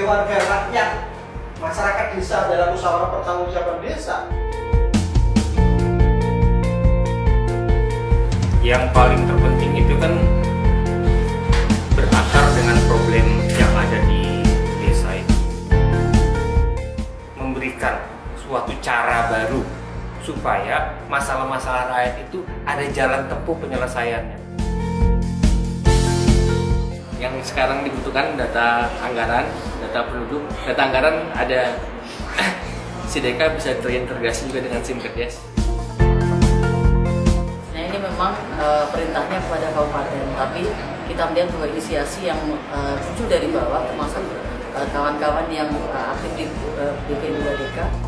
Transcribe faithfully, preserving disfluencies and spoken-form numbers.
warga rakyat, masyarakat desa dalam musyawarah pertanggungjawaban desa. Yang paling terpenting itu kan berakar dengan problem yang ada di desa itu. Memberikan suatu cara baru supaya masalah-masalah rakyat itu ada jalan tempuh penyelesaiannya. Yang sekarang dibutuhkan data anggaran, data penduduk, data anggaran ada Sideka bisa terintegrasi juga dengan Simkesdes. Nah ini memang e, perintahnya kepada kabupaten, tapi kita melihat bahwa inisiasi yang e, muncul dari bawah termasuk kawan-kawan yang e, aktif di e, B P dua D K